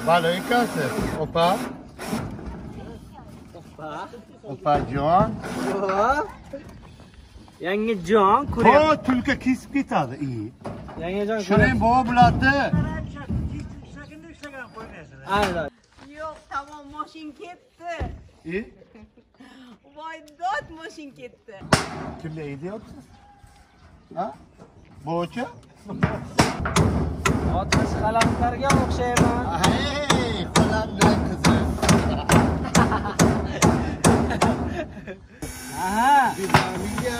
Balo ekansiz. Opa. Opajon. Yangijon Ho, tulka kesib ketadi. İyi. Yangijon Shuning bova bo'ladi. Aynen. Yo'q, tamam mashin ketdi. İyi. Voy, dod mashin ketdi. Kimga deyapsiz? Ha? Bo'chi? Otish qalamlarga o'xshayman. Hey, qalamdan qiziq. Aha. Güzamiga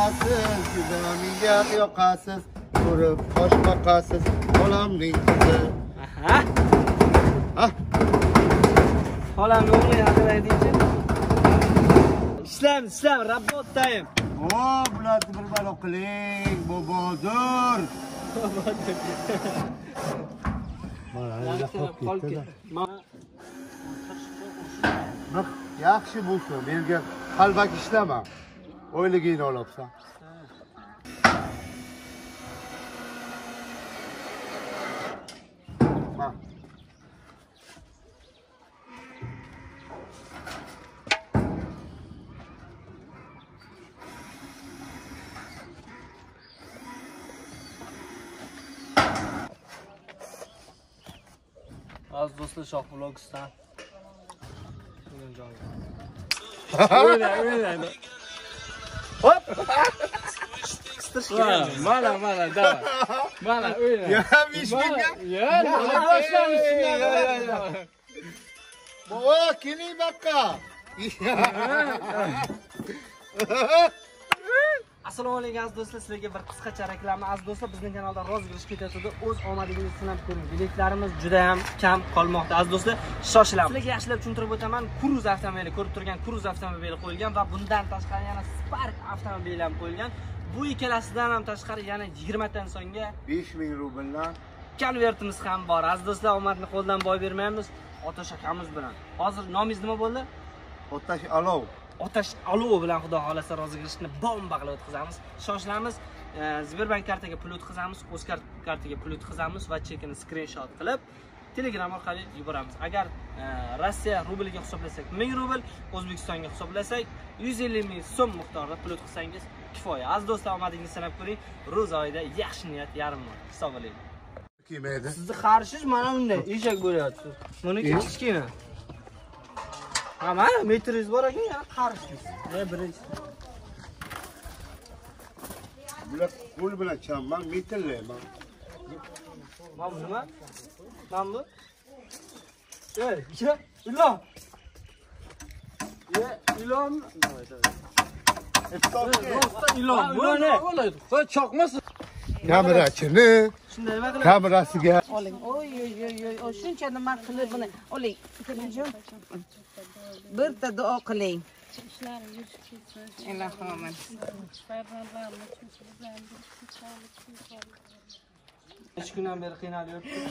yoqasiz. Ko'rib qosh boqasiz. Xolamning qizi. Aha. Ha? Xolam o'g'li haqida aytingchi. Islam, rabotdayim. O, bularni bir balo qiling, bobodur. Bir yaxshi bo'lsin, menga qalbak ishlama. O'yligingni olibsan. Ha. Az do'stlar Shoh Vlogsdan. Hop! Mana, давай. Mana, o'yna. Ya, mishkinga. Ya, boshlamiz. Baba, keling bakka. Assalomu alaykum aziz do'stlar, sizlarga bir qisqacha reklama. Aziz do'stlar, bizning kanalda rozgirish ketayotdi. O'z omadingizni sinab ko'ring. Biletlarimiz juda ham kam qolmoqda. Aziz do'stlar, shoshilamiz. Sizlarga yaxshilab tushuntirib o'taman. Cruze avtomobili, ko'rib turgan Cruze avtomobili qo'yilgan va bundan tashqari yana Spark avtomobili ham qo'yilgan. Bu ikkalasidan ham tashqari yana 20 ta insonga 5000 rubldan konvertimiz ham bor. Aziz do'stlar, omadni qo'ldan boy bermaymiz. Otash akamiz bilan. Hozir nomingiz nima bo'ldi? Otash Alov. Otash Alov bilan xudo xolasa rozigirishni bomba qilib o'tkazamiz. Shoshilamiz. Sberbank kartaga pul o'tkazamiz, o'z kartaga pul o'tkazamiz va chekini skrinshot qilib Telegram orqali yuboramiz. Agar Rossiya rubliga hisoblasak 1000 rubl, O'zbekistonga hisoblasak 150 ming so'm miqdorida pul o'tkazsangiz kifoya. Aziz do'stlar, omadingizni sanab ko'ring. Ro'z oyida yaxshi niyat yarim ming hisoblaydi. Kim edi? Sizni qarishingiz mana bunday eshak bo'lyapti. Buniki kichkina. Ha, mana metringiz bor ekan, yana qarishingiz. Birinchi. Bular qo'l bilan chamman, metrlayman. Mana nima? Mana bu. Ilon. Ilon. Ilon. Bu ne? Qo'y choqmasin. Kamerachini, Shunday nima qilib? kamerasiga Oling. Oy, shuncha nima qilib buni. Oling. Birta duo qiling. Ilohim. Necha kundan beri qiynalib yuribdi.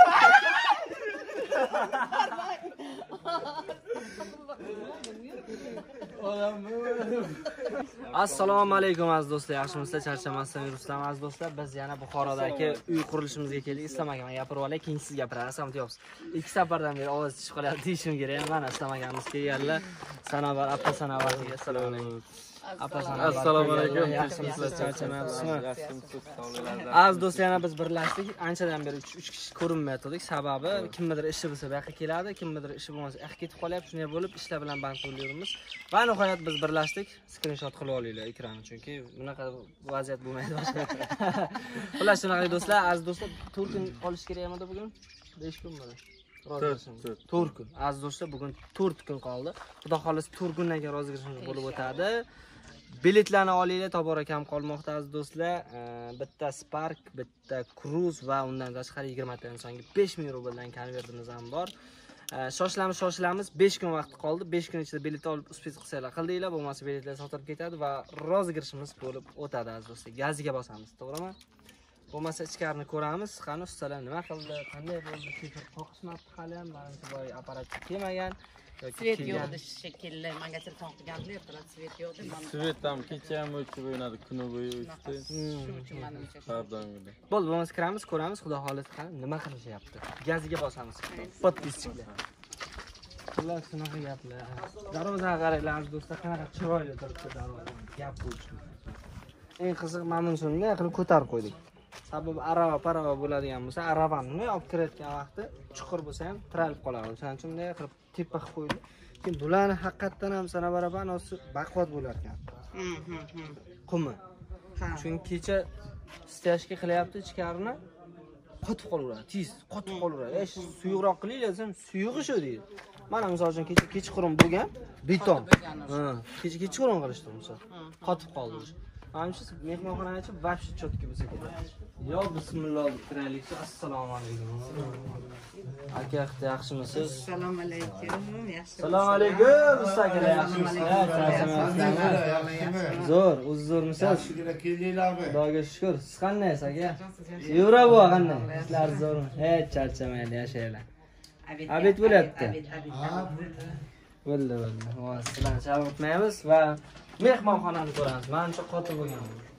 Assalomu alaykum aziz do'stlar, yaxshimisizlar? Charchamasdan yuribsizlar aziz do'stlar. Biz yana Buxorodagi uy qurilishimizga keldik. Islom aka, men gapirib olay, keyin siz gapirasiz, ham deyapsiz. 2 safardan beri ovoz chiqib qolyapti deyishim kerak. Mana Islom akamiz kelganlar. Sanobar, appa Sanobarga assalomu alaykum. Assalomu alaykum. Yaxshimisizlar? Charchamayapsizmi? Aziz do'stlar, yana biz birlashdik. Anchadan beri 3 kishi ko'rinmayotdik. Sababi kimnidir ishi bo'lsa bu yoqqa keladi, kimnidir ishi bo'lmasa yoqqa ketib qolyapti. Shunday bo'lib ishlar bilan band bo'lib yuribmiz. Va nihoyat biz birlashdik. Skrinshot qilib olinglar ekranni, chunki bunaqa vaziyat bo'lmaydi boshqa. Xullas shunaqa do'stlar, aziz do'stlar, 4 kun qolish kerak edi bugun. 5 kun bo'ldi. 4 kun. Aziz do'stlar, bugun 4 kun qoldi. Xudo xolisa 4 kundan keyin rozigirishimiz bo'lib o'tadi. Biletlarni olinglar, tobora kam qolmoqda aziz do'stlar. Bitta Spark, bitta Cruze va undan tashqari 20 ta insonga 5000 rubldan konvertimiz ham bor. Shoshilamiz. 5 kun vaqt qoldi. 5 kun ichida bilet olib uspet qilsanglar qildinglar, bo'lmasa biletlar sotilib ketadi va rozigirishimiz bo'lib o'tadi aziz do'stlar. Gaziga bosamiz, to'g'rimi? Bo'lmasa ichkarini ko'ramiz. Qani ustalar nima qildi, qanday bo'ldi, kefir qoqishmabdi hali ham, manimcha boy apparat kelmagan yoki Svet kelgan. yo'qdi shekilli. Menga telefon qilganlar, ertalab svet yo'qdi. Svet ham kecha ham o'chib o'ynadi, kuni bo'yi o'chdi. Shuning uchun menimcha. Pardon dedi. Bo'ldi, bo'lmasa kiramiz, ko'ramiz, xudo xohlasa qani nima qilishyapti. Gaziga bosamiz. Podpischilar. Ular shunaqa gaplar. Darvozaga qaranglar, aziz do'stlar, qanaqa chiroyli turibdi darvoza. Gap bo'lishi. Eng qiziq mana shunday qilib ko'tarib qo'ydik. Sababi arava bo'ladigan bo'lsa, aravani olib kirayotgan vaqti chuqur bo'lsa ham tiralib qoladi. O'shaning uchun bunday qilib tepa qilib qo'ydik. Keyin bularni haqiqatdan ham sana barabar o'zi baquvvat bo'lar ekan. Qumi. Chunki kecha stashka qilyapti ichkarini qotib qolaveradi, tez qotib qolaveradi. Suyuqroq qilinglar desam, suyug'i shu deydi. Mana misol uchun kecha kechqurun bo'lgan beton. Kecha kechqurun qilishdi misol. Qotib qoldi. Menimcha mehmonxonani ochib vobshe chotki bo'lsa kerak. Yo bismillah deb kiraylik. Assalomu alaykum. Aka, yaxshimisiz? Assalomu alaykum. Assalomu alaykum. Ustalar yaxshimisiz? Zo'r, o'zi zo'rmisiz? Yaxshigina keldinglarmi? Xudoga shukr. Siz qandaysiz aka? Yura bu qanday? Sizlar zo'rmi? Hech charchamaydi, yashanglar. Abid bo'lyapti. Bo'ldi. Sizlarni chalg'itmaymiz va mehmonxonani ko'ramiz. Menimcha qotib bo'lgan.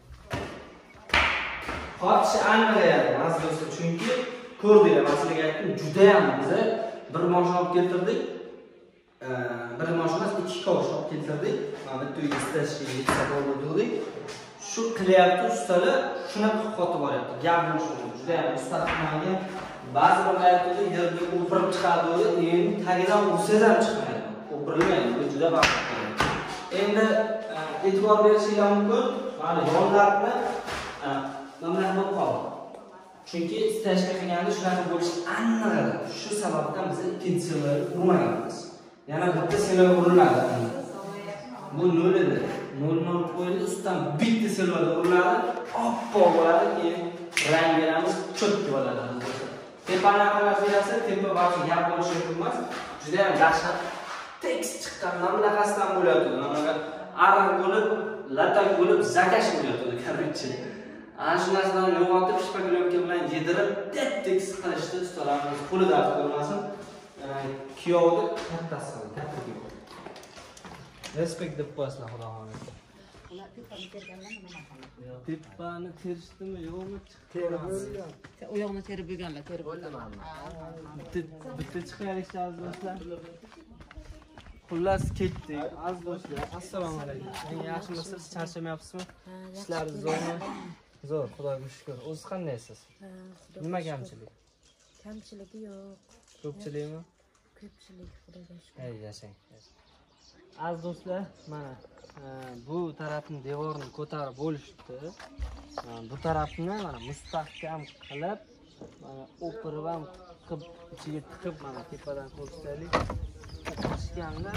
Qotishi aniq aziz do'stlar, chunki ko'rdinglar, masalaga aytdim, juda ham biz bir mashina olib keltirdik. Bir mashina 2 kosh olib keltirdik. Mana bitta uyga istashga yetkazib shu qilyapti ustalar, shunaqa qotib boryapti. Gap bo'lishdi. Juda ham mustahkamlangan. Ba'zi bir hayotda yerga o'pirib chiqadi, endi tagidan ursangiz ham chiqmaydi. O'pirilmaydi, bu juda vaqt. Endi e'tibor berishingiz mumkin. Mana yonlarni mana bu qoldi. Chunki stashka qilganda shunaqa bo'lishi aniq edi. Shu sababdan biz ikkinchi silvaga urmaganmiz. Yana bitta silva uriladi. Bu 0 edi. 0 qo'yildi, ustidan bitta silvaga uriladi, oppoq bo'ladi, keyin ranglarimiz cho'tki bo'ladi. Tepani qarab berasiz, tepa barcha gap bo'lishi emas. Juda ham dahshat tekst chiqqandan bunaqasidan bo'lyapti. Mana ariq bo'lib, latak bo'lib, zakash bo'lyapti, korrupsiya. Ana shu narsalarni yo'qotib, shpagilovka bilan yedirib, tekst qilishdi, ustalarimiz qo'li dard bo'lmasin. Kuyovni kattasi qildi, katta kuyov. Respekt deb qo'yasizlar, xudo xohlasa. Tepani terishdimi, yo'qmi? Terib bo'lgan. U yoqni terib bo'lganlar, terib bo'lgan. Bitta chiqaylikchi aziz do'stlar. Xullas ketdik. Aziz do'stlar, assalomu alaykum. Yaxshimisiz? Charchamayapsizmi? Ishlaringiz zo'rmi? Zo'r, Xudoga shukr. O'zingiz qandaysiz? Nima kamchilik? Kamchiligi yo'q. Ko'pchilikmi? Ko'pchilik, Xudoga shukr. Ey, yashang. Aziz do'stlar, mana bu tarafni devorni ko'tarib bo'lishdi. Bu tarafni mana mustahkam qilib, mana o'pirib ham qilib, ichiga tiqib, mana tepadan ko'rsataylik. Qurishganda,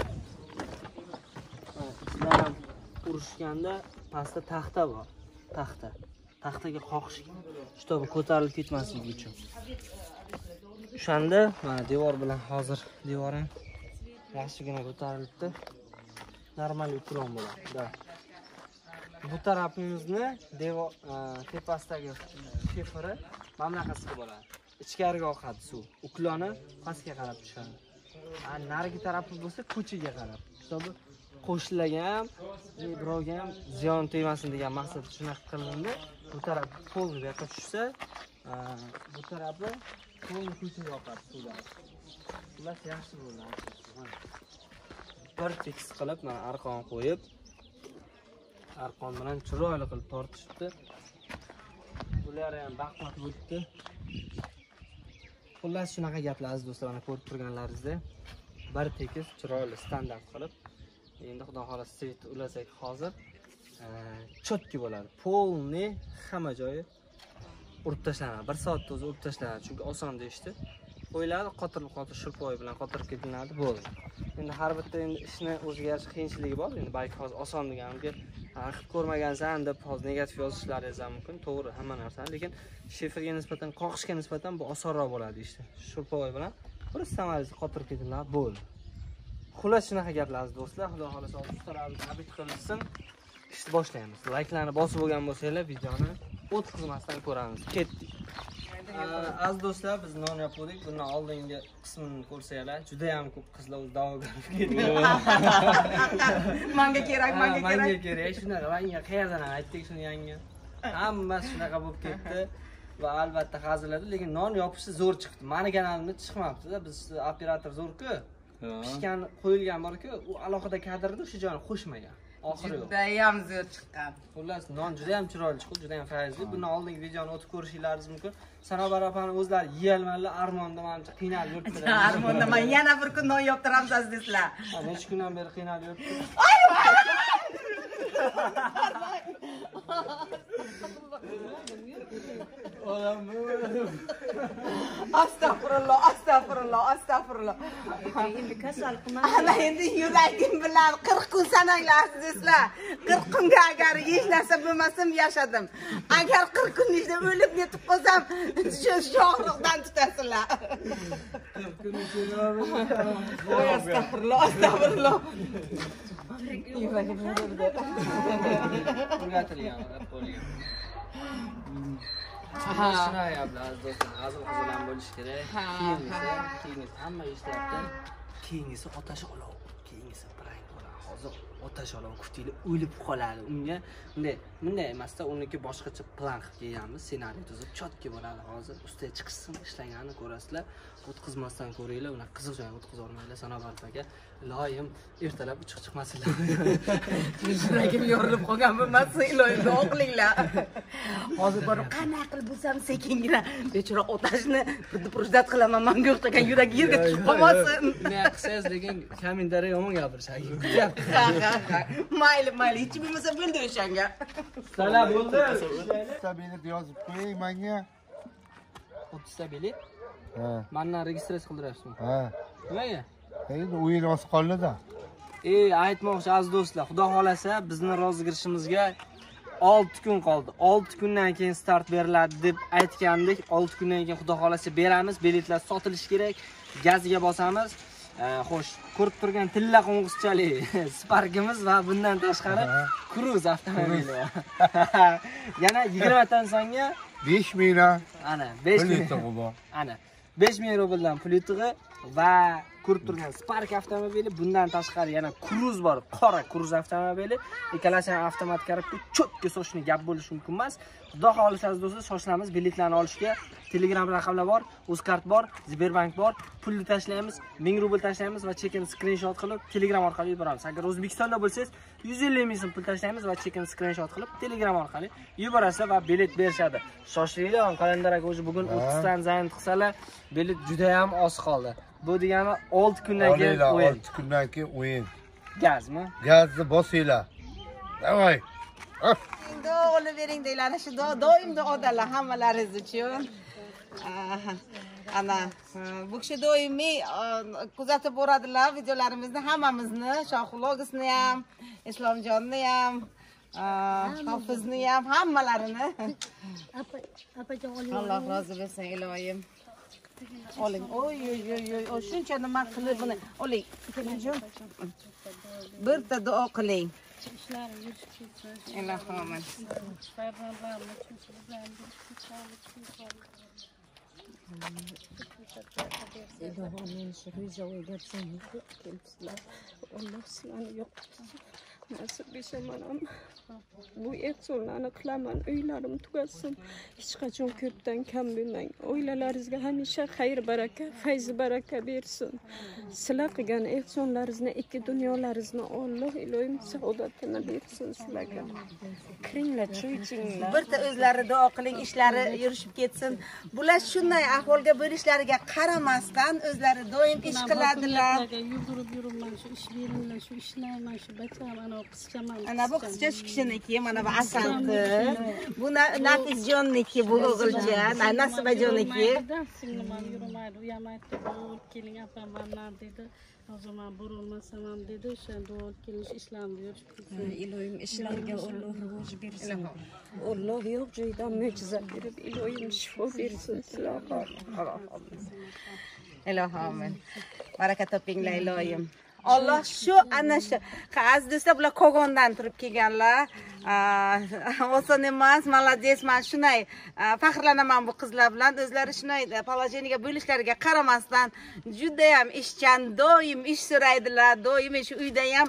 ichidan urishganda pastda taxta bor. Taxtaga qoqishgan. Shtobi ko'tarilib ketmasligi uchun. O'shanda mana devor bilan hozir devorim yaxshigina ko'tarilibdi. Normal ukron bo'ladi. Bu tarafimizni devor tepasidagi shifri mana bunaqasiga bo'ladi. Ichkariga oqadi suv. Ukloni pastga qarab tushadi. Narigi tarafi bo'lsa ko'chaga qarab. Hisobi qo'shnilarga ham, birovga ham ziyon tegmasin degan maqsadda shunaqa qilindi. Bu taraf pol bu yoqqa tushsa, bu tarafi pol ko'chaga oqadi suvlar. Ular yaxshi bo'ladi. Bir tekis qilib, mana arqon qo'yib, arqon bilan chiroyli qilib tortishibdi. Bular ham baquvvat bo'libdi. Xullas shunaqa gaplar aziz do'stlar, mana ko'rib turganlaringizda bir tekis chiroyli standart qilib, endi xudo xolasa svet ulasak hozir chotki bo'ladi. Polni hamma joyi urib tashlanadi. 1 soatda o'zi urib tashlanadi, chunki oson deyishdi. Qo'yiladi, qotirib shirpoy bilan qotirib ketiladi, bo'ldi. Endi har bitta ishni o'ziga yarasha qiyinchiligi bor. Endi balki hozir oson deganimga qilib ko'rmagansan deb hozir negativ yozishlaringiz ham mumkin. To'g'ri, hamma narsani, lekin shiferga nisbatan, qoqishga nisbatan bu osonroq bo'ladi ishda. Shirpoy bilan bir samarasi qotirib ketiladi, bo'ldi. Xullas shunaqa gaplar aziz do'stlar. Xudo xolasa ustalarimiz abid qilsin. Ishni boshlaymiz. Like'larni bosib bo'lgan bo'lsanglar, videoni o'tkazmasdan ko'ramiz. Ketdik. Aziz do'stlar, biz non yapdik. Bundan oldingi qismini ko'rsanglar, juda ham ko'p qizlar o'z da'vogar ketdi. Menga kerak, menga kerak. Menga kerak. Shunaqa, menga qayerdan aytdik shuni yangi. Hammasi shunaqa bo'lib ketdi. Va albatta haziladi, lekin non yopishi zo'r chiqdi. Meni kanalimda chiqmabdi-da, biz operator zo'r-ku. Pishgan qo'yilgan bor-ku, u alohida kadrda o'sha joyni qo'shmagan. Oxiri yo'q. Judayam zo'r chiqqan. Xullas, non juda ham chiroyli chiqdi, juda ham foizli. Bundan oldingi videoni o'tib ko'rishingiz mumkin. Sanobar opani o'zlari yeyolmadilar, Armonda menimcha qiynalib yuribdilar. Armonda men yana bir kun non yoptiramiz azizlar. Necha kundan beri qiynalib yuribdi. Astagfirullah, astagfirullah, astagfirullah. Endi kasal qilma. Ana endi yuragim bilan 40 kun sananglar azizlar. 40 kunga agar hech narsa bo'lmasam yashadim. Agar 40 kun ichida o'lib netib qolsam, shu og'riqdan tutasizlar. 40 kun ichida Astagfirullah, astagfirullah. Yuragim yordi. o'rgatilgan, qo'liga. Shuna yaplar do'stlar, azim qizlar bo'lish kerak. Keyingisi hamma ishlayapti. Keyingisi otash olov, keyingisi prank bo'ladi. Hozir otash olov kutinglar o'lib qoladi. Unga bunday emasda, uniki boshqacha plan qilib kelganmiz, ssenariy tuzib, chotki bo'ladi. Hozir ustiga chiqsin, ishlaganini ko'rasizlar. O'tkazmasdan ko'ringlar, ular qiziq joyga o'tkazib olmanglar. Sanobar aka, iloyim ertalab uchiq chiqmasinlar. Yuragim yorilib qolgan bo'lmasa, iloyim duo qilinglar. Hozir borib qanaqa qilib bo'lsam sekingina bechora otashni purdat qilaman, menga o'xtagan yuragi yerga tushib qolmasin. Nima qilsangiz, lekin kommentariy yomon gapirishadi. Mayli, mayli, hech bo'lmasa bo'ldi o'shanga. Salam bo'ldi. Bilet yozib qo'ying menga. 30 ta bilet. Ha. Mendan registratsiya qildiryapsizmi? Ha. Nimaga? Endi o'yin oz qoldi-da. Aytmoqchi aziz do'stlar, xudo xolasa bizni rozigirishimizga 6 kun qoldi. 6 kundan keyin start beriladi deb aytgandik. 6 kundan keyin xudo xolasa beramiz. Biletlar sotilishi kerak. Gaziga bosamiz. Xo'sh, ko'rib turgan tilla qo'ng'izchalik Sparkimiz va bundan tashqari Cruze avtomobili. Yana 20 dan so'ngga 5000 na. ana 5000 Pul ana 5000 rubldan pul yutig'i va ko'rib turgan Spark avtomobili, bundan tashqari yana Cruze bor, qora Cruze avtomobili. Ikkalasi ham avtomat karakter, cho'tga sochni gap bo'lishi mumkin emas. Xudo xolasa do'stlar, shoshilamiz biletlarni olishga. Telegram raqamlar bor, Uzkart bor, Sberbank bor. Pulni tashlaymiz, 1000 rubl tashlaymiz va chekin screenshot qilib Telegram orqali yuboramiz. Agar O'zbekistonda bo'lsangiz, 150 ming so'm pul tashlaymiz va chekin screenshot qilib Telegram orqali yuborasiz va bilet berishadi. Shoshilinglar, kalendaraga o'zi bugun 30 dan zayin qilsalar, bilet juda ham oz qoldi. Bu degani 6 kundan keyin o'yin. 6 kundan keyin o'yin. Gazmi? Gazni bosinglar. Davay. Endi olib bering deylar. Shu doim duodalar hammalaringiz uchun. Ana bu kishi doimiy kuzatib boradilar videolarimizni, hammamizni, Shohvlogsni ham, Islomjonni ham, Hofizni ham, hammalarini. Apajon oling. Alloh rozi bo'lsin, iloyim. Oling. Oy, shuncha nima qilib buni oling. Birta duo qiling. Ishlarim yurishib ketsin. Ilohim. Farzandlarim uchun sizlarni Ilohim shu rizoga bersin. Allah sizlarni yo'qotsin. Nasib etsa manam bu ehsonlarni qilaman, uylarim tugatsin. Hech qachon ko'pdan kam bo'lmang. Oilalaringizga hamisha xayr baraka, fayz baraka bersin. Sizlar qilgan ehsonlaringizni, ikki dunyolaringizni Alloh iloyim saodatini bersin sizlarga. Kiringlar, choy ichinglar. Birta o'zlari duo qiling, ishlari yurishib ketsin. Bular shunday ahvolga bo'lishlariga qaramasdan o'zlari doim ish qiladilar. Yugurib yuribman, shu ish beringlar, shu ishlayman, shu bachaman, qizchaman. Ana bu qizcha shu kishiniki, mana bu Asanti. Bu Nafisjonniki, bu o'g'ilcha, Nasibajoniki. Singlim yurmaydi, u ham aytdi, keling apam manlar dedi. O zaman burulmasam ham dedi, o'shanda kelish ishlarni yurishib ketsin. Iloyim ishlarga Alloh rivoj bersin. Alloh yo'q joydan mo'jiza berib, iloyim shifo bersin sizlarga. Ilohim. Baraka topinglar iloyim. Alloh shu ana shu aziz do'stlar bular Kogondan turib kelganlar. Oson emas, молодец. Men shunday faxrlanaman bu qizlar bilan. O'zlari shunday положениyaga bo'lishlariga qaramasdan juda ham ishchan, doim ish so'raydilar, doim shu uyda ham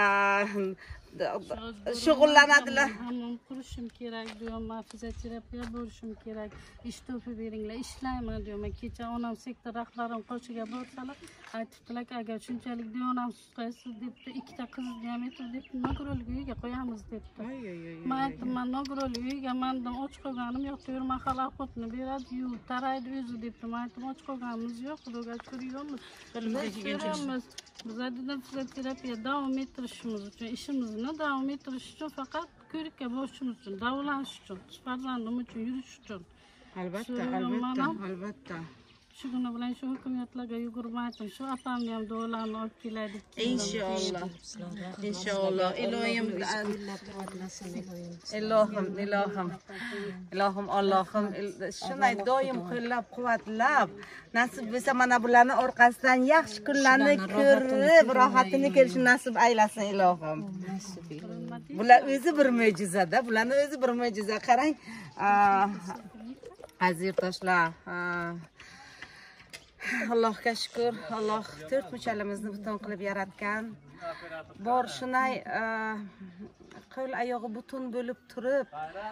shug'ullanadilar. Hammam qurishim kerak diyorum, fizioterapiya bo'lishim kerak. Ish topib beringlar, ishlayman diyorum. Kecha onam sektor rahbarim qo'shiga borsalar, aytibdilar, agar shunchalik diyonam susqaysiz debdi, ikkita qizni ham aytib debdi, nogironlik uyiga qo'yamiz debdi. Men aytdim, men nogironlik uyiga mendan och qolganim yo'q, yurma xalaq qotni beradi, yu taraydi o'zi debdi. Men aytdim, och qolganimiz yo'q, xudoga ko'ryapmiz. Biz dedim fizioterapiya davom ettirishimiz uchun, ishimizni davom ettirish uchun faqat ko'rikka borishimiz uchun, davolanish uchun, farzandim uchun yurish uchun. Albatta. Shu kuni bilan shu hukumatlarga yugurib aytdim, shu opamni ham davolarni olib kelaylik. Inshaalloh. Ilohim, Allohim shunday doim qo'llab-quvvatlab, nasib bo'lsa mana bularni orqasidan yaxshi kunlarni ko'rib, rohatini kelishni nasib aylasin ilohim. Bular o'zi bir mo'jiza-da, bularni o'zi bir mo'jiza. Qarang, aziz yurtdoshlar, Allohga shukr, Alloh to'rt muchalimizni butun qilib yaratgan. Bor shunday qo'l oyog'i butun bo'lib turib,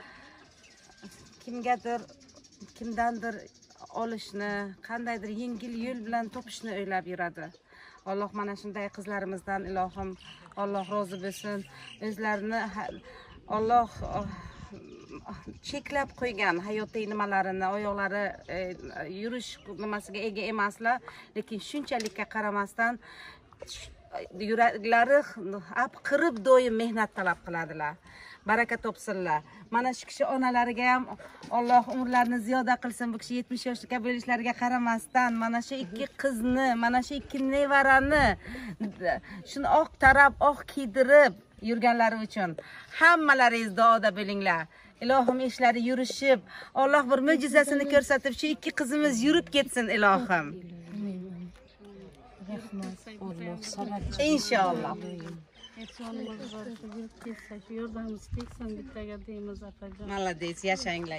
kimdandir olishni, qandaydir yengil yo'l bilan topishni o'ylab yuradi. Alloh mana shunday qizlarimizdan ilohim Alloh rozi bo'lsin. O'zlarini Alloh cheklab qo'ygan hayotiy nimalarini, oyoqlari yurish nimasiga ega emaslar, lekin shunchalikka qaramasdan yuraklari qirib doim mehnat talab qiladilar. Baraka topsinlar. Mana shu kishi onalariga ham Alloh umrlarini ziyoda qilsin. Bu kishi 70 yoshga bo'lishlariga qaramasdan mana shu ikki qizni, mana shu ikki nevarani shuni oq tarab, oq kiydirib yurganlari uchun hammalaringiz duoda bo'linglar. Ilohim ishlari yurishib, Alloh bir mo'jizasini ko'rsatib, shu ikki qizimiz yurib ketsin ilohim. Inshaalloh. Молодец, yashanglar.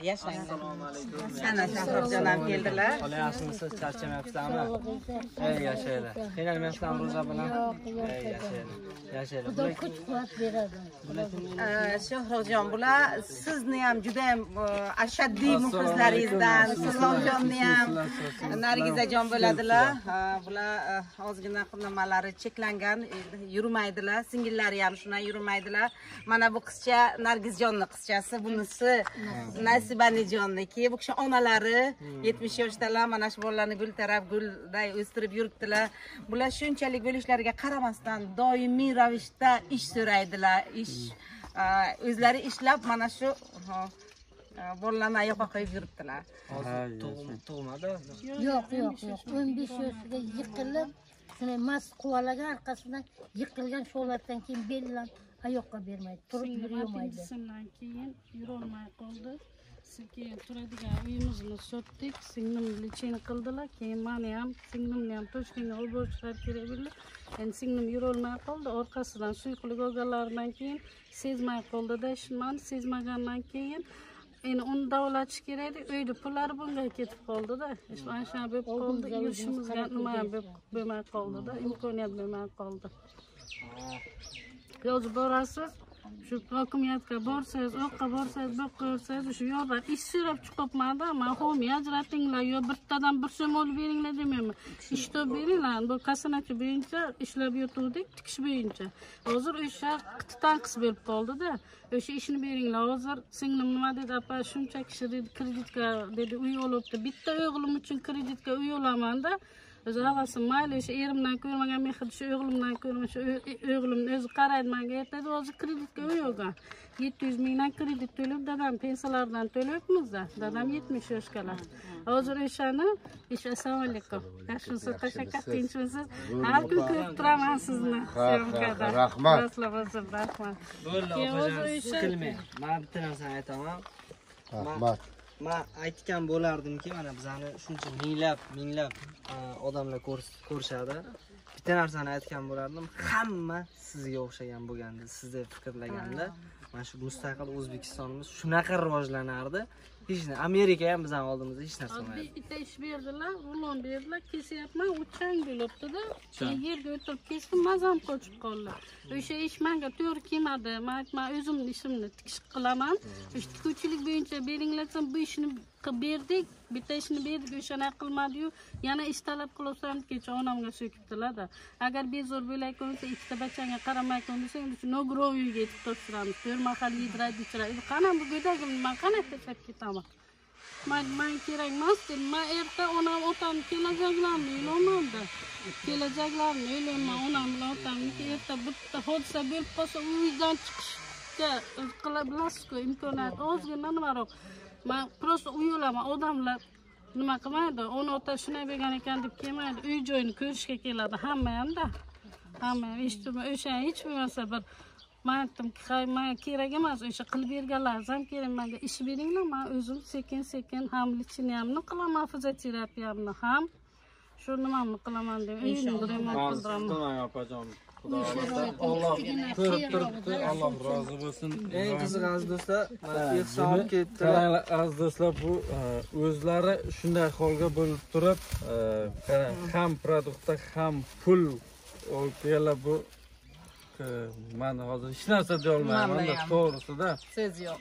Ana Shahrobjon ham keldilar. Xola yaxshimisiz, charchamayapsizmi? Yashaylar. Qiynalmayapsizmi ro'za bilan? Yashaylar. Xudo kuch-quvvat beradi. Shahrobjon, bular sizni ham juda ham ashaddiy muxlislaringizdan, Silovjonni ham, Nargizajon bo'ladilar. Bular ozgina nimalari cheklangan, yurmaydilar. Singillari ham shunday yurmaydilar. Mana bu qizcha Nargizjonning qizchasi, bunisi Nasibanijoniki. Bu kishi onalari 70 yoshdalar, mana shu bolalarni gul taraf gulday o'stirib yuribdilar. Bular shunchalik bo'lishlariga qaramasdan doimiy ravishda ish so'raydilar. O'zlari ishlab mana shu bolalarni oyoqqa qo'yib yuribdilar. Tug'madi? Yo'q. 15 yoshida yiqilib, shunday mast quvalagan orqasidan yiqilgan sholatdan keyin bellan oyoqqa bermaydi, turib yurmaydi. Keyin yurolmay qoldi. Keyin turadigan uyimizni sotdik, singlim lecheni qildilar. Keyin meni ham, singlimni ham Toshkentga olib borishlar kerak bo'ldi. Endi singlim yurolmay qoldi, orqasidan suyuqlik olganlaridan keyin sezmay qoldi-da, ishmani sezmagandan keyin endi uni davolatish kerak edi. Uyda pullari bunga ketib qoldi-da. Ishlanishlar bo'lib qoldi, yurishimizga nima ham bo'lmay qoldi-da, imkoniyat bo'lmay qoldi. Yozib borasiz, shu hokimiyatga borsangiz, oqqa borsangiz, bu qo'ysangiz, shu yo'ldan ish so'rab chiqibmadi. Men homiy ajratinglar, yo birtadan bir so'm olib beringlar demayman. Ish topib beringlar. Bu kasanachi bo'yicha ishlab yotuvdik, tikish bo'yicha. Hozir o'sha tanqis bo'lib qoldi-da. O'sha ishni beringlar. Hozir singlim nima dedi, apa shuncha kishi dedi, kreditka dedi, uy olibdi. Bitta o'g'lim uchun kreditka uy olaman-da. O'zi havasim mayli, o'sha erimdan ko'rmagan mehr, shu o'g'limdan ko'rmagan, shu o'g'limni o'zi qaraydi menga aytadi, hozir kreditka uy olgan. 700 mingdan kredit to'lab, dadam pensiyalardan to'layapmiz-da. Dadam 70 yoshgalar. Hozir o'shani, assalomu alaykum. Yaxshimisiz, tashakkur, tinchmisiz? Har kun ko'rib turaman sizni. Rahmat. Rahmat. Bo'ldi, opajon, siqilmang. Men bitta narsani aytaman. Rahmat. Men aytgan bo'lardimki, mana bizani shuncha minglab odamlar ko'rishadi. bitta narsani aytgan bo'lardim. Hamma sizga o'xshagan bo'lganda, sizdek fikrlaganda, mana shu mustaqil O'zbekistonimiz shunaqa rivojlanardi. Hech narsa Amerika ham bizdan oldimizda hech narsa qilmaydi. Bitta ish berdilar, rulon berdilar, kesyapman, u chang bo'libdi-da. Yerga o'tirib kesdim, mazam qochib qoldi. O'sha ish menga to'g'ri kelmadi. Men o'zimning ishimni tikish qilaman. O'sha tikuvchilik bo'yicha beringlarsam bu ishni qilib berdik, bitta ishni berdik, o'shani qilmadi-yu, yana ish talab qilasan, kecha onamga so'kibdilar-da. Agar bezor bo'layotgan bo'lsa, ikkita bachanga qaramayotgan bo'lsa, endi nogroviga yetib topshiramiz. 4 mahal yediradi, ichiradi. Qana bu go'dagimni men qana tashlab ketaman. Men kerak emas dedim. Men erta onam otam kelajaklarini o'ylayman-da. Kelajaklarini o'ylayman, onam bilan otamniki erta bitta hodisa bo'lib qolsa, uydan chiqishga qilib-bilasiz-ku, imkoniyat ozgina nimaroq. Men prosta uyalaman, odamlar nima qilmaydi, ona ota shunday bo'lgan ekan deb kelmaydi, uy joyini ko'rishga keladi hamma ham-da. Hamma eshitdim, o'sha hech bo'lmasa bir men aytdimki, menga kerak emas, o'sha qilib berganlaringiz ham kerak, menga ish beringlar, men o'zim sekin-sekin ham lichiniyamni qilaman, fizioterapiyamni ham, shu nimamni qilaman deb uyimni remont qildiraman. To'lang opajon. Xudo xolasa Alloh ko'rib turibdi, Alloh rozi bo'lsin. Eng qizig'i aziz do'stlar, mana ehson olib ketdilar. Qaranglar aziz do'stlar, bu o'zlari shunday holga bo'lib turib, ham produktda ham pul olib kelganlar bu men hozir hech narsa deya olmayman-da, to'g'risida. Siz yo'q.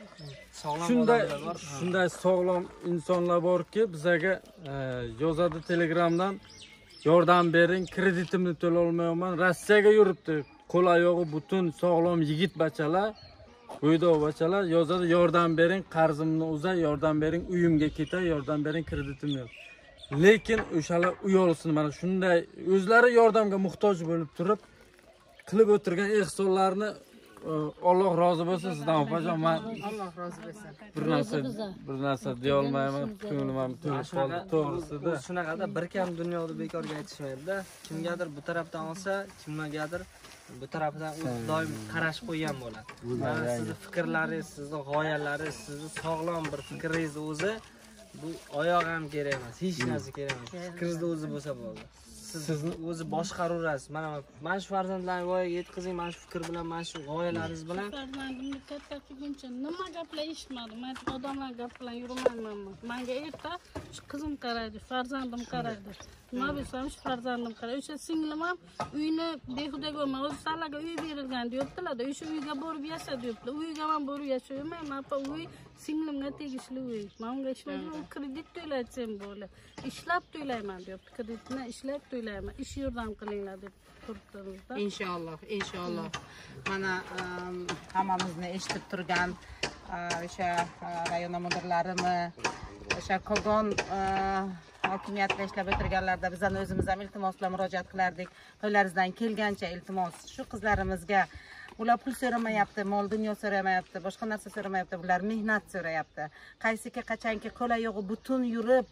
Shunday sog'lom insonlar borki, bizaga yozadi Telegramdan yordam bering, kreditimni to'la olmayapman. Rossiyaga yuribdi. Qo'l oyog'i butun sog'lom yigit bachalar, bo'ydoq bachalar yozadi, yordam bering, qarzimni uzay, yordam bering, uyimga ketay, yordam bering, kreditim yo'q. Lekin o'shalar uy olsin, mana shunday o'zlari yordamga muhtoj bo'lib turib, qilib o'tirgan ehsonlarni Alloh rozi bo'lsin sizdan opajon. Men Alloh rozi bo'lsin. bir narsa deya olmayman. Ko'nglim ham to'lib qoldi, to'g'risida. Shunaqada bir kam dunyoda bekorga aytishmaydi-da. Kimgadir bu tarafdan olsa, kimgadir bu tarafdan o'zi doim qarashib qo'ygan bo'ladi. Mana sizning fikrlaringiz, sizning g'oyalaringiz, sizning sog'lom bir fikringiz o'zi bu oyoq ham kerak emas, hech narsa kerak emas. Fikringiz o'zi bo'lsa bo'ldi. Sizni o'zi boshqaraverasiz. Mana shu farzandlarni voyaga yetkazing, mana shu fikr bilan, mana shu g'oyalaringiz bilan. Farzandimni katta qilguncha nima gaplar eshitmadim. Men odamlar gap bilan yurmayman. Menga erta shu qizim qaraydi, farzandim qaraydi. Nima bo'lsam shu farzandim qaraydi. O'sha singlim ham uyni behuda ko'rma, o'zi salaga uy berilgan deyaptilar-da. O'sha uyga borib yasha deyaptilar. Uyga men borib yashayman. Uy singlimga tegishli uy. Men unga ishlayman, kredit to'latsam bo'ladi. Ishlab to'layman deyapti. Kreditni ishlab to'layman. Ish yordam qilinglar deb turibdi. Inshaalloh, inshaalloh. Mana hammamizni eshitib turgan o'sha rayon mudirlarimi, o'sha Kogon hokimiyatida ishlab o'tirganlarda bizdan o'zimiz ham iltimos bilan murojaat qilardik. Qo'llaringizdan kelgancha iltimos shu qizlarimizga, ular pul so'ramayapti, mol dunyo so'ramayapti, boshqa narsa so'ramayapti, ular mehnat so'rayapti. Qaysiki qachonki qo'l oyog'i butun yurib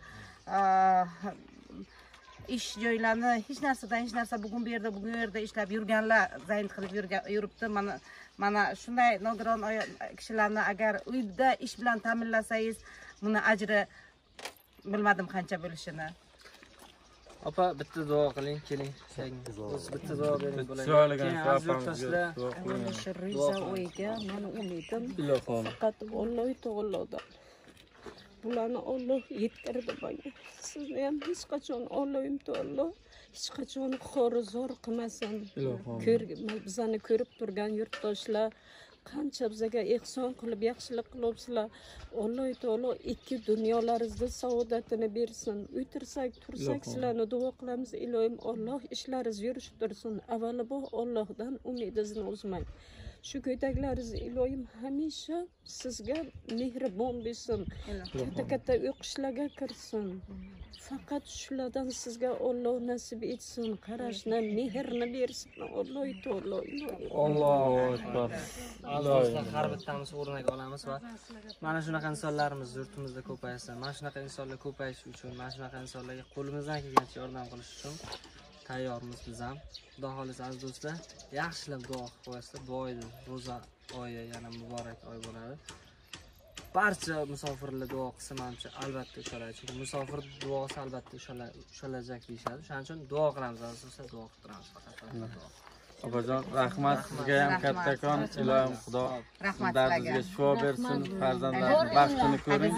ish joylarni hech narsa bugun bu yerda ishlab yurganlar zayn qilib yuribdi. Mana shunday nogiron kishilarni agar uyda ish bilan ta'minlasangiz, buni ajri bilmadim qancha bo'lishini. Opa, bitta duo qiling, keling. O'z bitta duo bering bo'ladi. Mana shu rizo o'yga meni umidim faqat Alloh taolodan. Bularni Alloh yetkazdi menga. Sizni ham hech qachon Alloh taolo hech qachon xo'rizor qilmasin. Bizani ko'rib turgan yurtdoshlar qancha bizga ehson qilib, yaxshilik qilyapsizlar. Alloh taolo ikki dunyolaringizda saodatini bersin. O'tirsak, tursak sizlarni duo qilamiz. Ilohim Alloh ishlaringizni yurishtirsin. Avvalo Allohdan umidingizni uzmang. Shu ko'ydaklaringiz ilohim hamisha sizga mehribon bo'lsin. Katta o'qishlarga kirsin. Faqat shulardan sizga Alloh nasib etsin. Qarashni, mehrni bersin. Alloh taolo. Allohu akbar. Allohdan har bittamiz o'rnak olamiz va mana shunaqa insonlarimiz yurtimizda ko'paysin. Mana shunaqa insonlar ko'payishi uchun, mana shunaqa insonlarga qo'limizdan kelgancha yordam qilish uchun tayyormiz biz ham. Xudo xolisa aziz do'stlar, yaxshilab duo qilib qo'yasizlar. Bu oyda ro'za oyi yana muborak oy bo'ladi. barcha musofirlar duo qilsa menimcha albatta ushaladi. Chunki musofir duosi albatta ushalajak deyishadi. Shuning uchun duo qilamiz, asosda duo qilib turamiz faqat. Opajon, rahmat sizga ham kattakon. Ilohim Xudo dardingizga shifo bersin, farzandlarning baxtini ko'ring.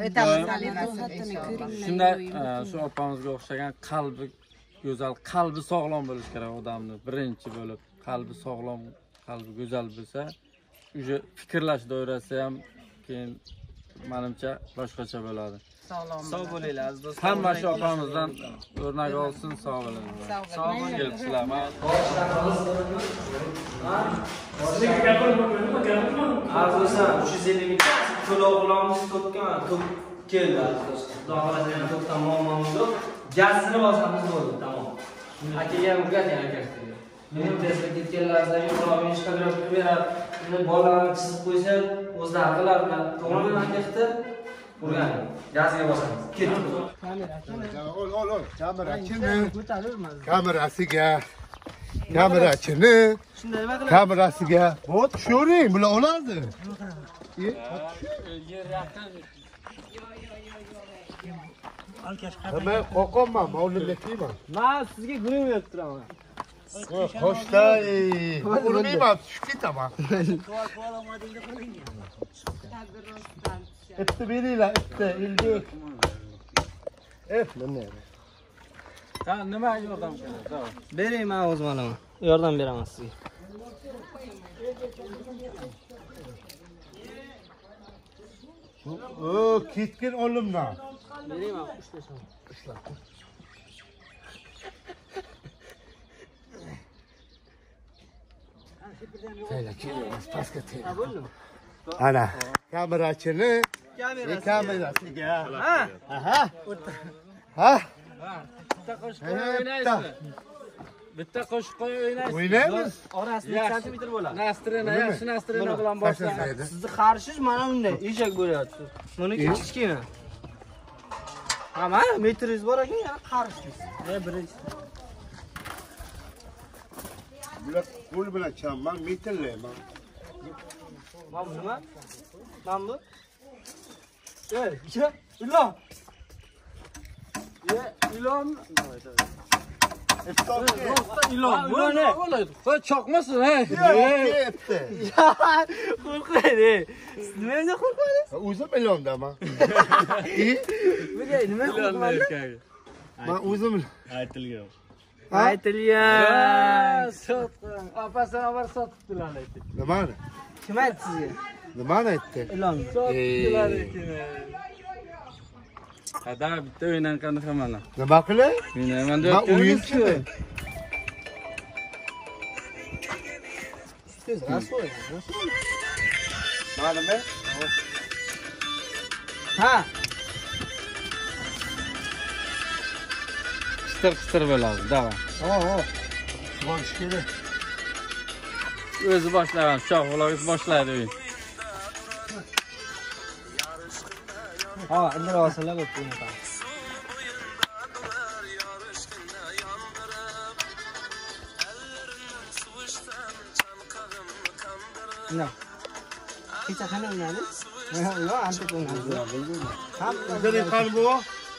Shunday shu opamizga o'xshagan qalbi go'zal, qalbi sog'lom bo'lish kerak odamni. Birinchi bo'lib qalbi sog'lom, qalbi go'zal bo'lsa, o'sha fikrlash doirasi ham keyin menimcha boshqacha bo'ladi. Sog' bo'linglar aziz do'stlar. Hamma shu opamizdan o'rnak olsin, sog' bo'linglar. Sog' bo'ling. Kelibsizlar. Aziz do'stlar, 350 ming to'lov qilamiz, to'pgan, to'p keldi aziz do'stlar. Xudo xolasa yana to'pdan muammomiz yo'q. Gazini bosamiz bo'ldi, tamom. Akaga ham o'rgating akasiga. Men tezda ketganlarida yo'q, Instagram berib, bolalarni chizib qo'ysa, o'zlari qilarlar. To'g'rimi akasi? O'rganing. Gazga bosamiz. Ketdi. Ol. Kamerasiga. Kamerachini. Shunday nima qilamiz? Kamerasiga. Bot tushuring, bular oladi. Yer yaqin. Men qo'rqaman, mavludlikman. Men sizga guling berib turaman. Xo'shtay. Urmayman, tushib ketaman. Itti beringlar, itti, ildik. Mana. Ha, nima yordam kerak? Bering, men o'zim olaman. Yordam beraman sizga. Ketkin olimdan. Bering, men ushlashaman. Ushla. Ana, kamerachini, kamerasiga. Ha? Bitta qo'shiq o'ynaysizmi? Bitta qo'shiq o'ynaysiz. O'ynaymiz. Orasida 1 santimetr bo'ladi. Nastrena, yaxshi nastrena bilan boshlaymiz. Sizni qarishingiz mana bunday eshak bo'lyapti. Buniki kichkina. Ha, mana metringiz bor ekan, yana qarishingiz. Birinchi. Bular qo'l bilan chaman, metrlayman. Mana nima? Mana bu. Ilon. Ilon. Ilon bo'ladi. Qo'y choqmasin, hey. Ketdi. Qo'rqmaydi. Siz nimaga qo'rqmaysiz? O'zim ilondaman. Nima qo'rqmaydi? Men o'zim Aytilgan. Sotqin. Opasini olib sotibdilar lekin. Nimani? Kim aytdi sizga? Nimani aytdi? Ilon. Sotibdilar lekin. Qada bitta o'ynan qani hamana. Nima qilay? O'ynayman Men o'yinchi. Siz rasoy. Manimi? Ha. Qistir bo'ladi, davom. Bo'lish kerak. O'zi boshlagan, shoxlar boshlaydi o'yin. Ha, indira olsalar bo'pti unaqa. No. Kecha qanday o'ynadingiz? Yo'q, ancha o'ynadingiz. Ham O'zing qani bu?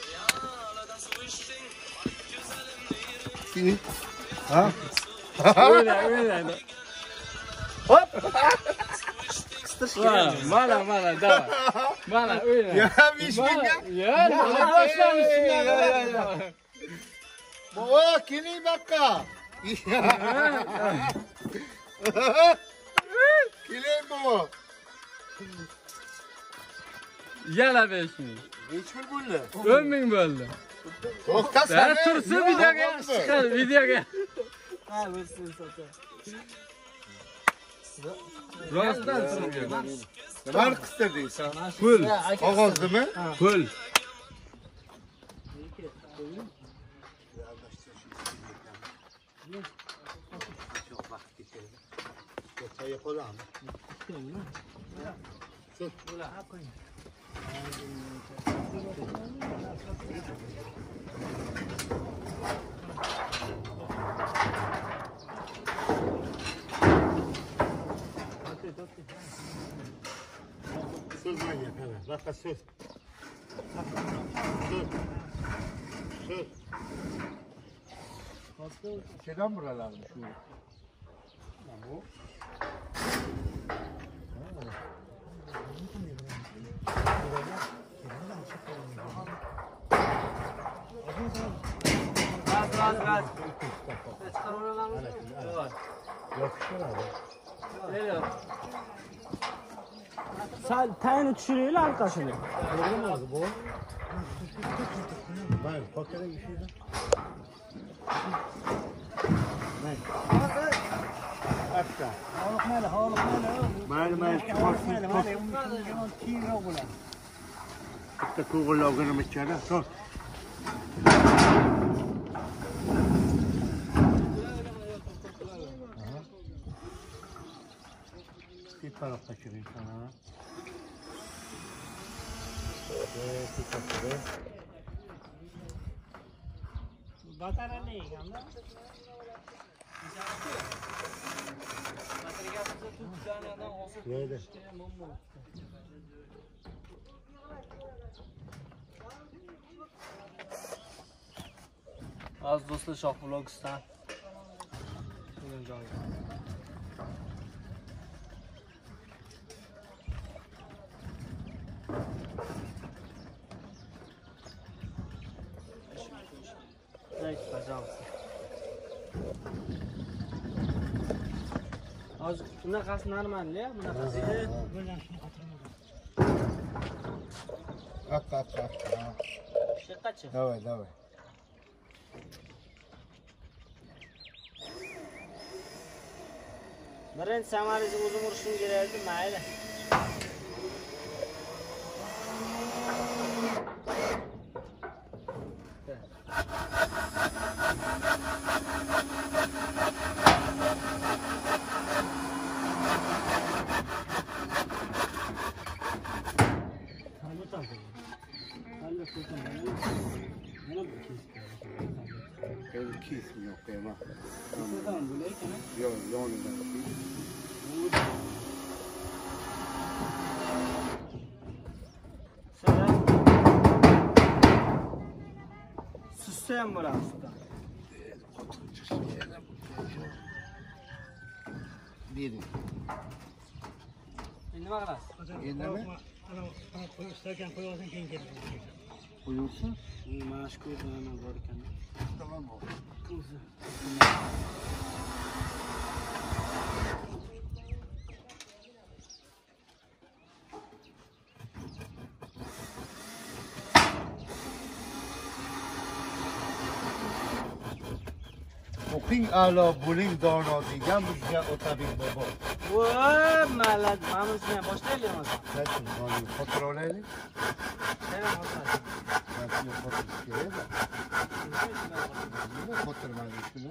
Ha? O'ynaydi. hop. Mana, davom. Mana o'yna. Ya, mishkinga. Ya, boshlamishlar. Bo, keling bakka. Keling bu. Yana 5 ming. 5 ming bo'ldi. 10 ming bo'ldi. To'xtasin. Ya tursin videoga chiqar, videoga. Ha, bo'lsin sota. Rostdan turgan. Nimani qistirdingsan? Pul. Qog'ozdimi? Pul. Çayı koyalım. Sözden yapalım. Bırak söz. Söz. Selam buralar mı şu? Bu. Gaz. Sen tayini tushiraylik arkasini. Bu. Bayır, fakire bir şey de. Hatta. Mayli, çıkarsın. Hatta kuğulağını mı içeri? Sor. Bir tarafta çürüyor sana. Evet, bir tarafta. Batara ne yiyeceğim? Neydi? Az do'stlar Shoh Vlogs'dan. Bugün joy. Пожалуйста. Hozir bunaqasi normalmi-ya, bunaqasi. Ak. Chiqqachi. Давай. Birinchi samaringizni o'zim urishim kerak edi, mayli. Kis mi yok kıyma? Yok, yolundan. Sussa ham bo'ladi. Biri. Nima qilasiz? Endimi? Buyursun. Mana shu ko'rdim bor ekan. Tamam o. O'qing a'lo, bo'ling dono degan bizga o'tabek bobo. Voy, malad, mana shuni boshlaylik hozir. Qaysi qonun fotoğraf olaylik? Yana hozir. Mana fotoğraf kerak. Nima fotoğrafni shuni?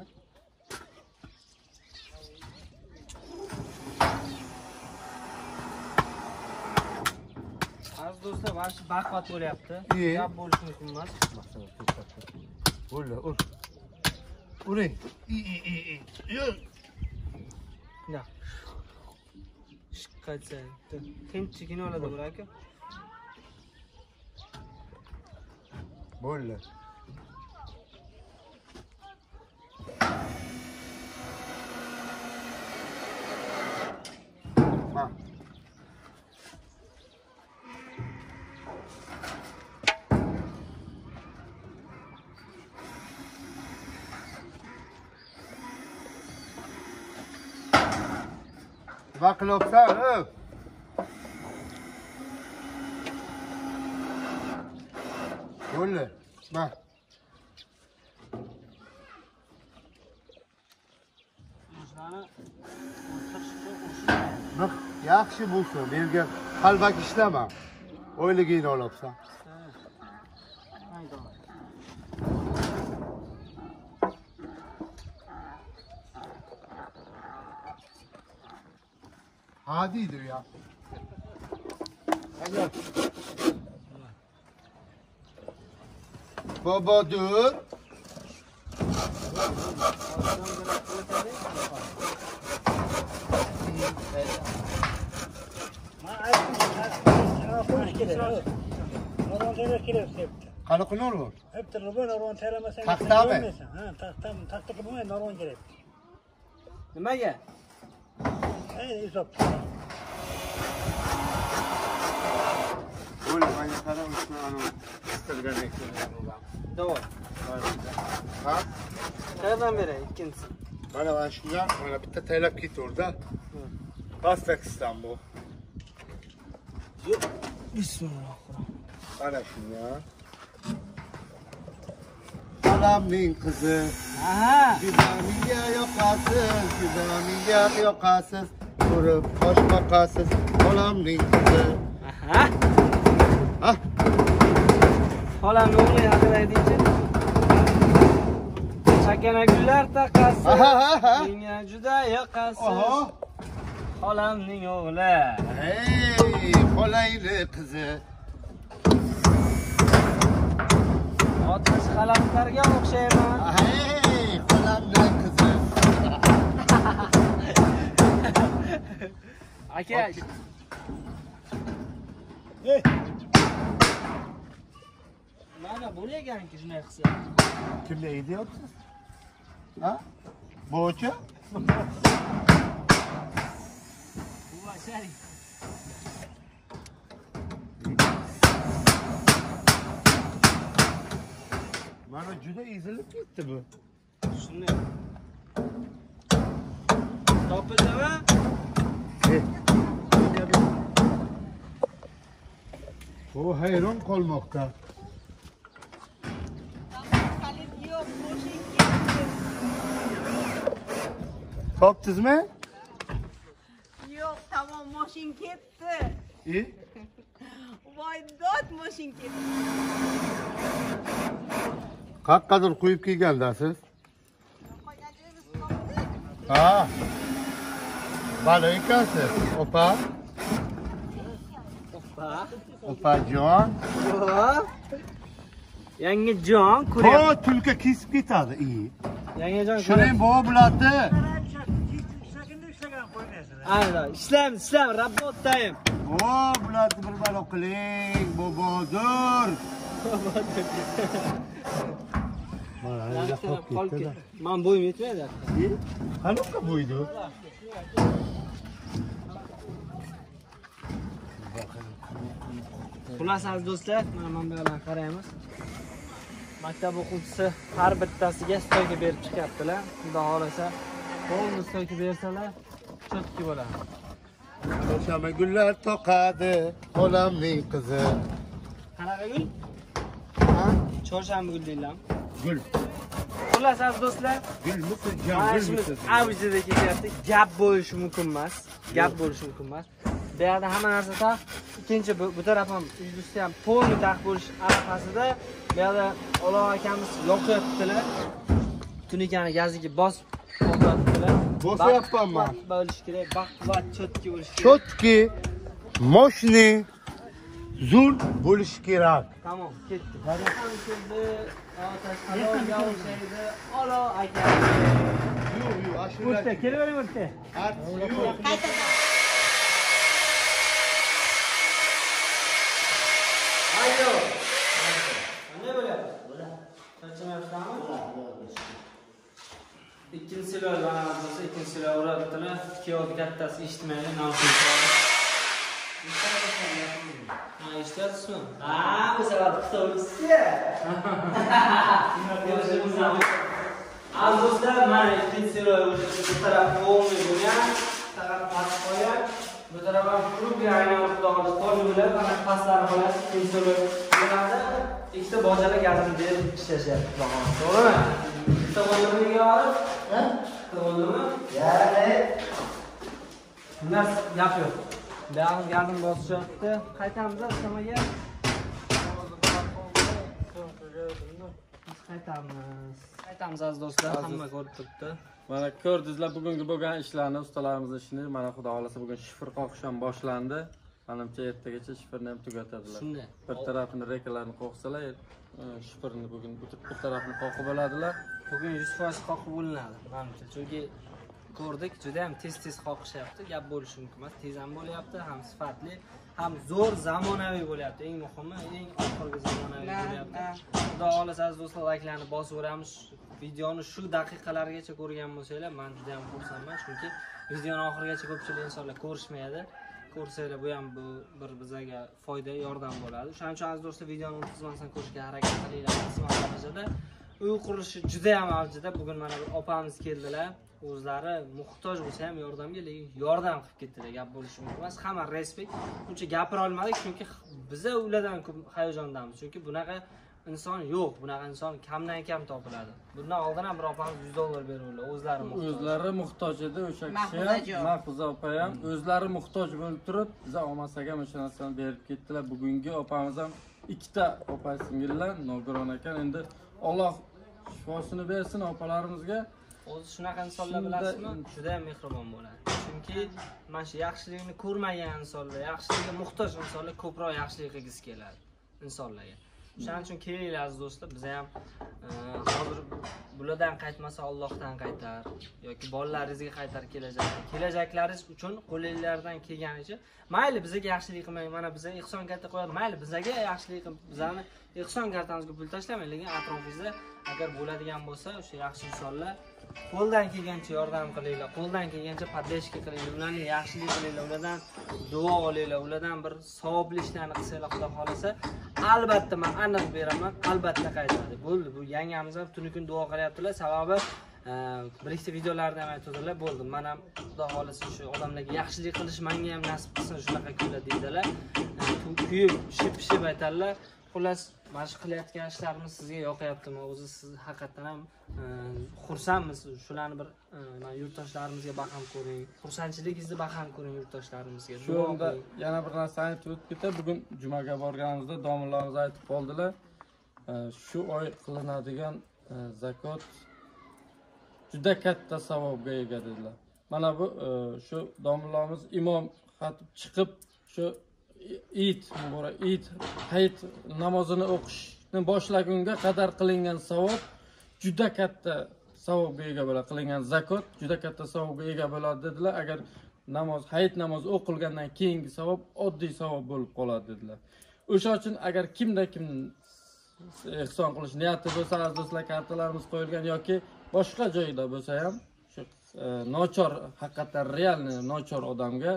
Az do'stlar, mana shu baqvat bo'lyapti. Gap bo'lishi mumkin emas. Bo'la, ur. Uring. Yur. Ya. Chiqqatsa, tinchgina oladi bu aka. Bo'la. Ha. Bak loksan, öp. Bo'la. Bak. Bak, yaxshi bo'lsin. Menga qalbak ishlama. O'yligingni olibsan. Ha deydi ya. Hadi. Baba dur. Narvon tayyorlash kerak debdi. Qanaqa narvon? Hepti narvon tayyorlamasang Taxtami? Ha, taxtaga bo'lmaydi, narvon kerak. Nimaga? Hisob. O'yla, mana qara uchun ana istalgan ekan. Davol. Ha? Qayerdan beray ikkinchisi? Mana shundan mana bitta taylab ketaverdi. Pastakistan bu. Bismillah. Mana shundan. Xolamning qizi. Aha. Judamiga yoqasiz, judamiga yoqasiz. Ko'rib qosh boqasiz. Xolamning qizi. Aha. Ha? Xolamning o'g'li haqida aytingchi. Chakana gullar taqasi. Menga juda yoqasiz. Xolamning o'g'li. Hey, xolayli qizi. Otash qalamlarga o'xshayman. Hey, xolamning qizi. Aka. Mana bo'laganki shunday qilsa. Kimga aytyapsiz? Ha? Bo'chi? Mana juda ezilib ketdi bu. Shunday. Topildimi? O hayron qolmoqda. Topdingizmi? Yo'q, tamom, mashin ketdi. Voy, dod mashin ketdi. Qaqqadir qo'yib kelgandasiz? Ha. Balo ekansiz, opa. Opajon. Yangijon Ho, ko'ryapsiz. tulka kesib ketadi. Yangijon Shuning bobo biladi. Ayda, ishlaymiz, rabotdayim. O, bularni bir balo qiling, bobodir. Men bo'yim yetmaydi. Qanaqa bo'ydi? Xullas aziz do'stlar, mana bu bilan qaraymiz. Maktab o'quvchisi har bittasiga stoyka berib chiqyaptilar. Xudo xolasa, qo'lni stoyka bersalar, chotki bo'ladi. Cho'shama gullar toqadi, xolamning qizi. Qanaqa gul? Ha? Cho'shama gul deyiladi. Gul. Xullas aziz do'stlar, Gulmisiz, jon, gulmisiz. avjida ketyapti. Gap bo'lishi mumkin emas. Gap bo'lishi mumkin emas. Bu yerda hamma narsa taq. Ikkinchi bu taraf ham uygusi ham polni taq bo'lish arafasida bu yerda Olov akamiz yoqyaptilar. Tunikani gaziga bosib qo'yaptilar. Bosyapman. Bo'lish kerak, baquvvat chotki bo'lish kerak. Chotki, moshni zo'r bo'lishi kerak. Tamam, ketdik. Otash qalovga o'xshaydi. Olov aka. Yo'q, ashula. O'rta, kelavering o'rta. Ayyo. Qanday bo'lyapti? Charchamayapsizmi? Ikkinchi silol bo'lsa, ikkinchi silol uradilar. Kiyov kattasi eshitmaydi, navshin qiladi. Ha, eshityapsizmi? Ha, bu safar qistovlisiz-ku. Aziz do'stlar, mana ikkinchi silol bu taraf o'g'li bo'lgan, taraf past qo'ygan. Bu taraf ham kurubga aylanib qoldi. Qo'l bilan mana pastlari qo'yadi. Ikkinchi silol bo'lganda ikkita bojalar gazini berib ishlashyapti. To'g'rimi? Ikkita bojani nega olib? Ha? To'g'rimi? Ya'ni bundan gap yo'q. Ba'zi gazini bosishyapti. Qaytamiz istamaga. Qaytamiz aziz do'stlar, hamma ko'rib turibdi. Mana ko'rdingizlar bugungi bo'lgan ishlarni, ustalarimiz ishini. Mana xudo xolasa bugun shifr qoqish ham boshlandi. Manimcha ertagacha shifrni ham tugatadilar. Shunday. Bir tarafini rekalarni qoqsalar, shifrni bugun bir tarafini qoqib oladilar. Bugun 100% qoqib bo'linadi, menimcha. Chunki ko'rdik, juda ham tez qoqishyapti. Gap bo'lishi mumkin emas. Tez ham bo'lyapti, ham sifatli, ham zo'r zamonaviy bo'lyapti. Eng muhimi, eng oxirgi zamonaviy bo'lyapti. Xudo xolasa aziz do'stlar, like'larni bosaveramiz. Videoni shu daqiqalargacha ko'rgan bo'lsanglar, men juda ham xursandman, chunki videoni oxirigacha ko'pchilik insonlar ko'rishmaydi. Ko'rsanglar bu ham bir bizga foyda, yordam bo'ladi. Shuning uchun aziz do'stlar, videoni unutmasdan ko'rishga harakat qilinglar. Maksimal darajada uy qurilishi juda ham avjida. Bugun mana bir opamiz keldilar. O'zlari muhtoj bo'lsa ham yordamga, lekin yordam qilib ketdilar. Gap bo'lishi mumkin emas. Hamma respekt. Uncha gapira olmadik, chunki biz ulardan ko'p hayajondamiz. Chunki bunaqa inson yo'q. Bunaqa inson kamdan kam topiladi. Bundan oldin ham bir opamiz $100 beruvdilar. O'zlari muhtoj edi o'sha kishi. Mahfuza opa ham o'zlari muhtoj bo'lib turib, biz olmasak ham o'sha narsani berib ketdilar. Bugungi opamiz ham ikkita opa singillar, nogiron ekan. Endi Alloh shifosini bersin opalarimizga. O'zi shunaqa insonlar bilasizmi? Juda ham mehribon bo'ladi. Chunki mana shu yaxshilikni ko'rmagan insonlar, yaxshilikka muhtoj insonlar ko'proq yaxshilik qilgisi keladi insonlarga. Shuning uchun kelinglar aziz do'stlar, biz ham hozir bulardan qaytmasa Allohdan qaytar yoki bolalaringizga qaytar kelajaklaringiz uchun qo'lingizdan kelganicha mayli bizga yaxshilik qilmang, mana bizga ehson karta qo'yadi, mayli bizga yaxshilik qilib bizani ehson kartamizga pul tashlamang, lekin atrofingizda agar bo'ladigan bo'lsa o'sha yaxshi insonlar qo'ldan kelgancha yordam qilinglar, qo'ldan kelgancha podдержка qilinglar, ularni yaxshilik qilinglar, ulardan duo olinglar, ulardan bir savobli ishlarni qilsanglar, Xudo xolasa, albatta men aniq beraman, albatta qaytadi. Bo'ldi, bu yangamiz ham tuni kun duo qilyaptilar, sababi bir ikkita videolarda ham aytdilar, bo'ldi. Men ham Xudo xolasa shu odamlarga yaxshilik qilish menga ham nasib qilsin, shunaqa kunlar deydilar. Kuyib, ship aytadilar. Xullas, mana shu qilayotgan ishlarimiz sizga yoqayaptimi? O'zi siz haqiqatan ham xursandmiz. Shularni bir yurtdoshlarimizga baham ko'ring. Xursandchiligingizni baham ko'ring yurtdoshlarimizga. Shunda yana bir narsa aytib o'tib ketay. Bugun jumaga borganimizda domlalarimiz aytib qoldilar. Shu oy qilinadigan zakot juda katta savobga ega dedilar. Mana bu shu domlalarimiz imom xatib chiqib shu Eid hayit namozini o'qishni boshlagunga qadar qilingan savob juda katta savobga ega bo'ladi. Qilingan zakot juda katta savobga ega bo'ladi dedilar. Agar hayit namozi o'qilgandan keyingi savob oddiy savob bo'lib qoladi dedilar. O'sha uchun agar kimda kim ehson qilish niyati bo'lsa, aziz do'stlar, kartalarimiz qo'yilgan yoki boshqa joyda bo'lsa ham shu nochor, haqiqatan realni nochor odamga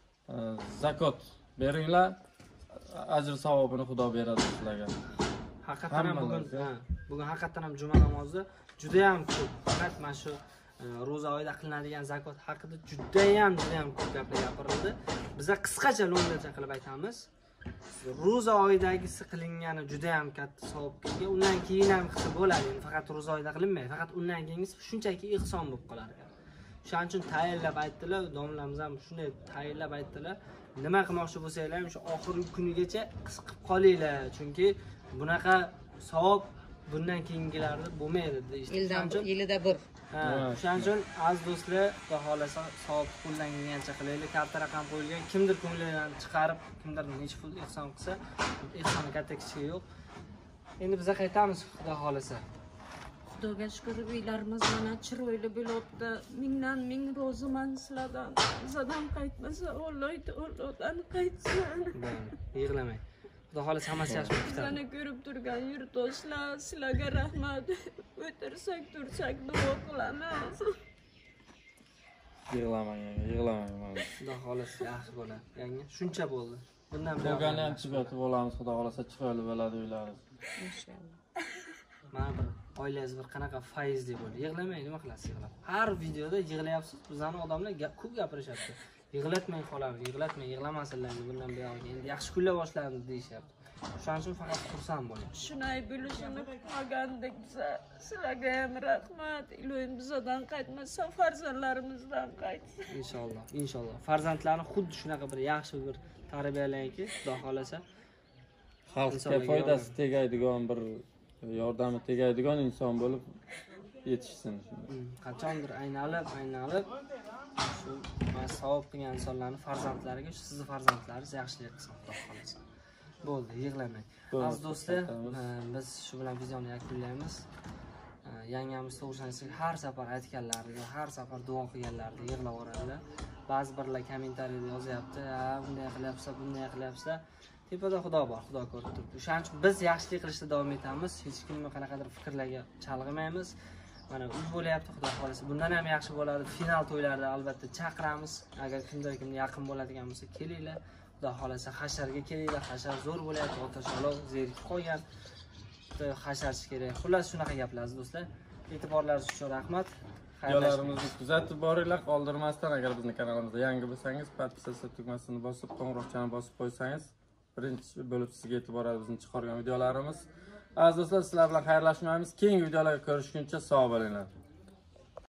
zakot beringlar, ajr savobini Xudo beradi sizlarga. Haqiqatan ham bugun haqiqatan ham juma namozida juda ham ko'p, faqat mana shu ro'za oyida qilinadigan zakot haqida juda ham ko'p gaplar gapirildi. Biz qisqacha lo'ndacha qilib aytamiz. Ro'za oyidagisi qilingani juda ham katta savobga ega. Undan keyin ham qilsa bo'ladi. Faqat ro'za oyida qilinmaydi. Faqat undan keyingisi shunchaki ehson bo'lib qolar ekan. Shuning uchun tayinlab aytdilar, domlamiz ham shunday tayinlab aytdilar. Nima qilmoqchi bo'lsanglar ham shu oxirgi kunigacha qilib qolinglar, chunki bunaqa savob bundan keyingilarda bo'lmaydi deydi. Yilida bir. Shuning uchun aziz do'stlar, Xudo xolasa savob qo'ldan kelgancha qilaylik. Karta raqam qo'yilgan, kimdir ko'nglidan chiqarib, kimdir necha pul ehson qilsa, ehsoni katta kichigi yo'q. Endi biz qaytamiz Xudo xolasa. Xudoga shukr, uylarimiz mana chiroyli bo'lyapti. Mingdan ming roziman sizlardan. Bizdan qaytmasa, Allohdan qaytsin. Yig'lamang. Xudo xolasa hammasi yaxshi bo'lib ketadi. Sizlarni ko'rib turgan yurtdoshlar, sizlarga rahmat. O'tirsak, tursak duo qilamiz. Yig'lamang. Xudo xolasa yaxshi bo'ladi. Yangi shuncha bo'ldi. Bundan bo'lgani ham tugatib olamiz. Xudo xolasa chiroyli bo'ladi uylaringiz. Inshaalloh. Mana bir oilangiz bir qanaqa faizli bo'ldi. Yig'lamang, nima qilasiz yig'lab? Har videoda yig'layapsiz. Bizlarning odamlar ko'p gapirishyapti. Yig'latmang qolamiz, yig'lamasinlar bundan buyon. Endi yaxshi kunlar boshlandi deyishyapti. Shuning uchun faqat xursand bo'ling. Shunday bo'lishini kutmagandik biza. Sizlarga ham rahmat. Ilohim bizdan qaytmasa, farzandlarimizdan qaytsin. Inshaalloh. Farzandlarni xuddi shunaqa bir yaxshi bir tarbiyalayki, Xudo xolasa xalqqa foydasi tegadigan bir yordami tegadigan inson bo'lib yetishsin. Qachondir aynalib shu savob qilgan insonlarning farzandlariga sizni farzandlaringiz yaxshilik qilsin, Xudo xolasa. Bo'ldi, yig'lamang. Aziz do'stlar, biz shu bilan videoni yakunlaymiz. yangamiz to'g'risida har safar aytganlariga, har safar duo qilganlarida yig'lab yuboradilar. Ba'zi birlar kommentariyada yozyapti, "Ha, bunday qilyapsa, bunday qilyapsa." Tepada Xudo bor, Xudo ko'rib turibdi. O'shaning uchun biz yaxshilik qilishda davom etamiz. Hech kimni qanaqadir fikrlarga chalg'imaymiz. Mana uy bo'layapti, Xudo xolasa. Bundan ham yaxshi bo'ladi. Final to'ylarida albatta chaqiramiz. Agar kimdir kimga yaqin bo'ladigan bo'lsa, kelinglar. Xudo xolasa hasharga kelinglar. Hashar zo'r bo'layapti. Otash olov zerikib qolgan. Hasharchi kerak. Xullas shunaqa gaplar do'stlar. E'tiborlaringiz uchun rahmat. Videolarimizni kuzatib boringlar, qoldirmasdan. Agar bizning kanalimizda yangi bo'lsangiz, podpisatsiya tugmasini bosib, qo'ng'iroqchani bosib qo'ysangiz, birinchi bo'lib sizga yetib boradi bizning chiqargan videolarimiz. Aziz do'stlar, sizlar bilan xayrlashmaymiz. Keyingi videolarga ko'rishguncha sog' bo'linglar.